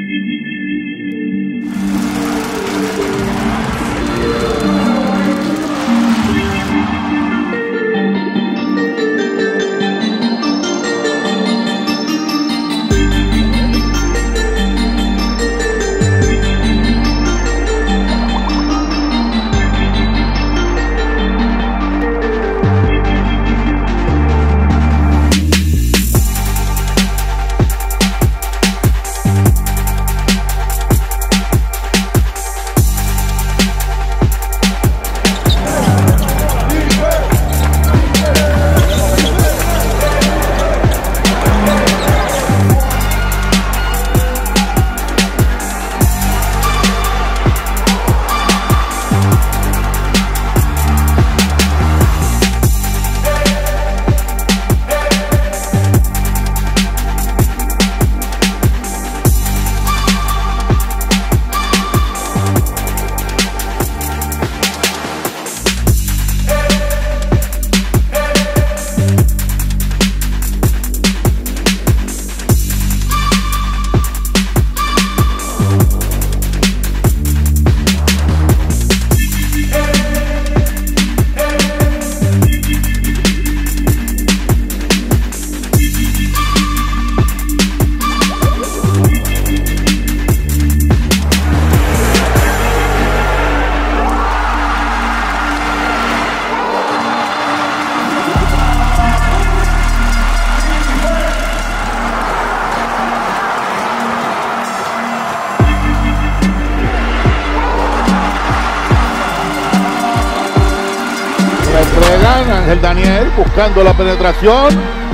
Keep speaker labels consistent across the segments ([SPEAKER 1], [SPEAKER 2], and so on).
[SPEAKER 1] Entregan Ángel Daniel buscando la penetración,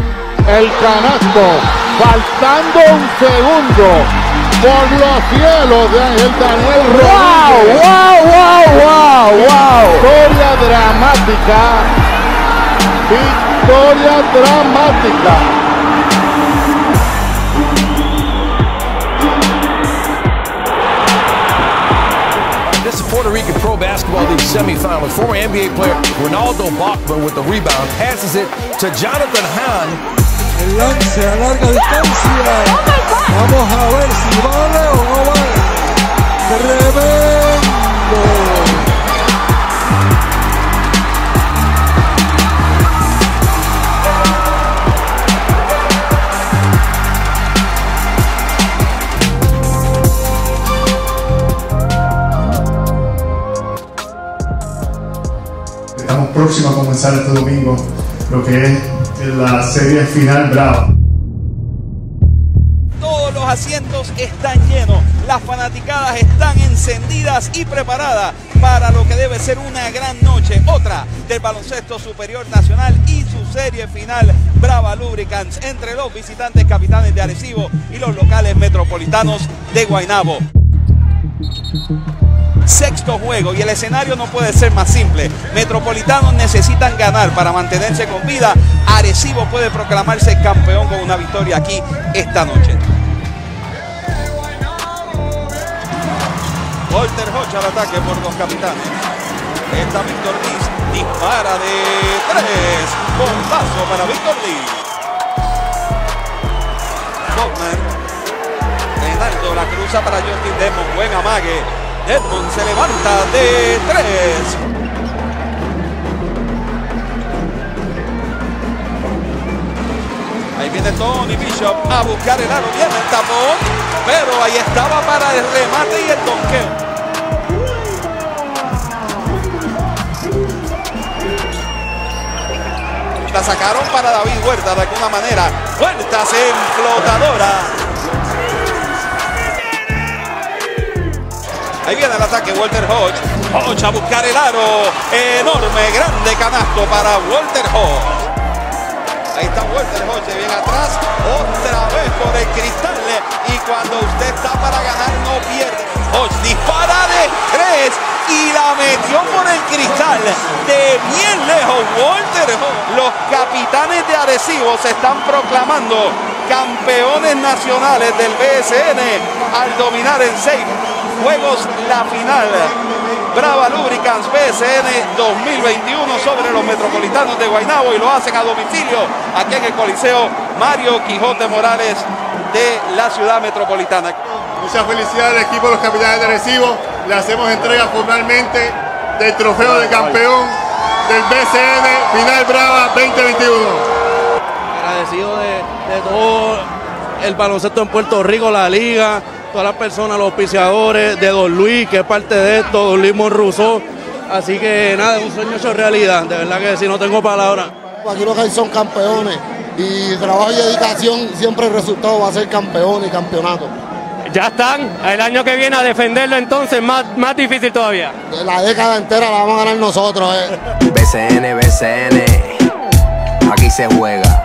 [SPEAKER 1] el canasto, faltando un segundo por los cielos de Ángel Daniel Rodríguez. ¡Wow! Victoria dramática.
[SPEAKER 2] This is Puerto Rican Pro Basketball League semifinals. Former NBA player Ronaldo Bachman with the rebound passes it to Jonathan Hahn.
[SPEAKER 3] El lance a larga distancia. Vamos a ver si vale o no vale. Tremendo.
[SPEAKER 4] Estamos próximos a comenzar este domingo lo que es la serie final brava.
[SPEAKER 5] Todos los asientos están llenos, las fanaticadas están encendidas y preparadas para lo que debe ser una gran noche, otra del baloncesto superior nacional y su serie final Brava Lubricants entre los visitantes Capitanes de Arecibo y los locales Metropolitanos de Guaynabo. Sexto juego y el escenario no puede ser más simple. Metropolitanos necesitan ganar para mantenerse con vida. Arecibo puede proclamarse campeón con una victoria aquí esta noche. Walter Hodge al ataque por los Capitanes. Está Víctor Liz, dispara de 3. Bombazo para Víctor Liz. Bogman. Renaldo la cruza para Justin Desmond. Buen amague. Edmond se levanta de 3. Ahí viene Tony Bishop a buscar el aro. Viene el tapón, pero ahí estaba para el remate y el donqueo. La sacaron para David Huerta de alguna manera. Huertas en flotadora. Ahí viene el ataque, Walter Hodge. Hodge a buscar el aro. Enorme, grande canasto para Walter Hodge. Ahí está Walter Hodge, bien atrás. Otra vez por el cristal. Y cuando usted está para ganar, no pierde. Hodge dispara de 3 y la metió por el cristal. De bien lejos, Walter Hodge. Los Capitanes de Arecibo se están proclamando campeones nacionales del BSN al dominar en 6 juegos la final Brava Lubricants BSN 2021 sobre los Metropolitanos de Guaynabo, y lo hacen a domicilio aquí en el Coliseo Mario Quijote Morales de la ciudad metropolitana.
[SPEAKER 4] Muchas felicidades al equipo de los Capitanes de Arecibo. Le hacemos entrega formalmente del trofeo de campeón del BCN Final Brava 2021.
[SPEAKER 6] Agradecido de todo el baloncesto en Puerto Rico, la liga, todas las personas, los auspiciadores, de Don Luis, que es parte de esto, Don Luis Monrousseau. Así que nada, es un sueño hecho realidad, de verdad que si no tengo palabras.
[SPEAKER 7] Aquí lo que hay son campeones y trabajo y dedicación, siempre el resultado va a ser campeón y campeonato.
[SPEAKER 8] Ya están, el año que viene a defenderlo entonces, más difícil todavía.
[SPEAKER 7] La década entera la vamos a ganar nosotros.
[SPEAKER 9] BCN, BCN, aquí se juega.